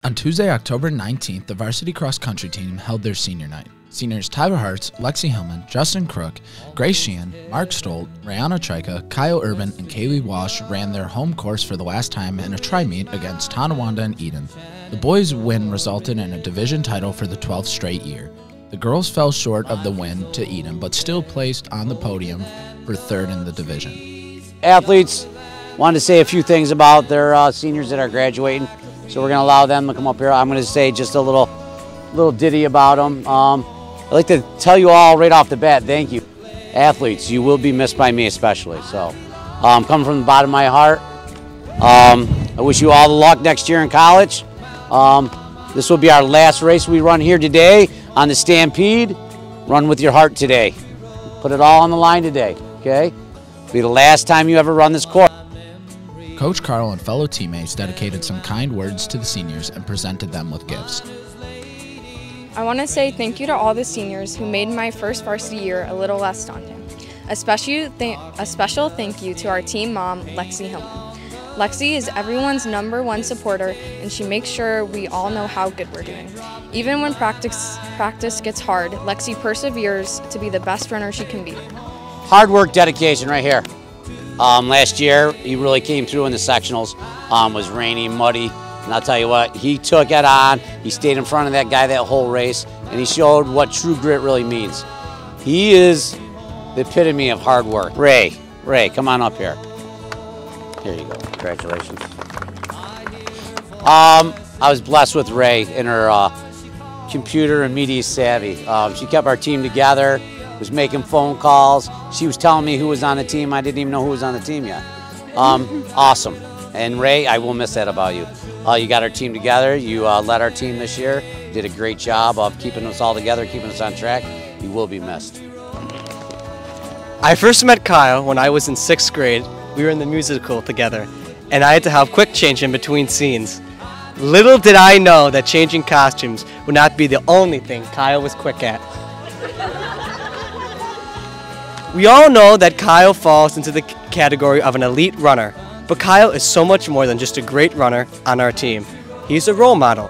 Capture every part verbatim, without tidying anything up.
On Tuesday, October nineteenth, the varsity cross-country team held their senior night. Seniors Tyler Hartz, Lexie Hillman, Justin Kruk, Sheehan, Mark Stoldt, Rayahna Tryka, Carll, Urban and Kailey Wasch ran their home course for the last time in a tri-meet against Tonawanda and Eden. The boys' win resulted in a division title for the twelfth straight year. The girls fell short of the win to Eden, but still placed on the podium for third in the division. Athletes wanted to say a few things about their uh, seniors that are graduating, so we're going to allow them to come up here. I'm going to say just a little, little ditty about them. Um, I'd like to tell you all right off the bat, thank you. Athletes, you will be missed by me especially. So, um, coming from the bottom of my heart, um, I wish you all the luck next year in college. Um, this will be our last race we run here today on the Stampede. Run with your heart today. Put it all on the line today, okay? It'll be the last time you ever run this course. Coach Carll and fellow teammates dedicated some kind words to the seniors and presented them with gifts. I want to say thank you to all the seniors who made my first varsity year a little less daunting. A special, th a special thank you to our team mom, Lexie Hillman. Lexie is everyone's number one supporter, and she makes sure we all know how good we're doing. Even when practice, practice gets hard, Lexie perseveres to be the best runner she can be. Hard work, dedication right here. Um, last year, he really came through in the sectionals. Um, was rainy, muddy. And I'll tell you what, he took it on, he stayed in front of that guy that whole race, and he showed what true grit really means. He is the epitome of hard work. Ray, Ray, come on up here. Here you go, congratulations. Um, I was blessed with Ray in her uh, computer and media savvy. Um, she kept our team together, was making phone calls. She was telling me who was on the team. I didn't even know who was on the team yet. Um, awesome. And Ray, I will miss that about you. Uh, you got our team together. You uh, led our team this year. Did a great job of keeping us all together, keeping us on track. You will be missed. I first met Kyle when I was in sixth grade. We were in the musical together, and I had to help quick change in between scenes. Little did I know that changing costumes would not be the only thing Kyle was quick at. We all know that Kyle falls into the category of an elite runner. But Kyle is so much more than just a great runner on our team. He's a role model.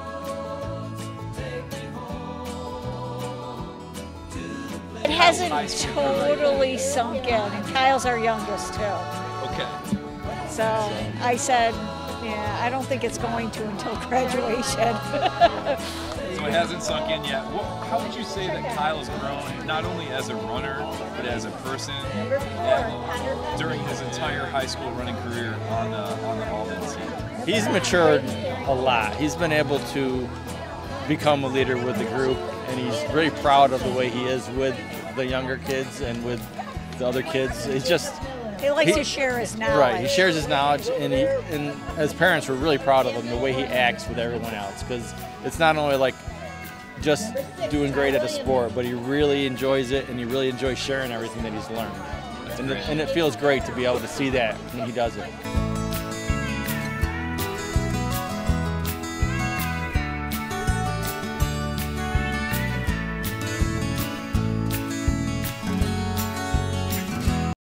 It hasn't totally sunk in, and Kyle's our youngest too. Okay. So I said, yeah, I don't think it's going to until graduation. So it hasn't sunk in yet. What, how would you say that Kyle has grown, not only as a runner, but as a person, and during his entire high school running career on the, on the Alden team? He's matured a lot. He's been able to become a leader with the group, and he's very proud of the way he is with the younger kids and with the other kids. He's just... He likes he, to share his knowledge. Right, he shares his knowledge, and, he, and as parents, we're really proud of him, the way he acts with everyone else, because it's not only like just doing great at a sport, but he really enjoys it, and he really enjoys sharing everything that he's learned. And it, and it feels great to be able to see that when he does it.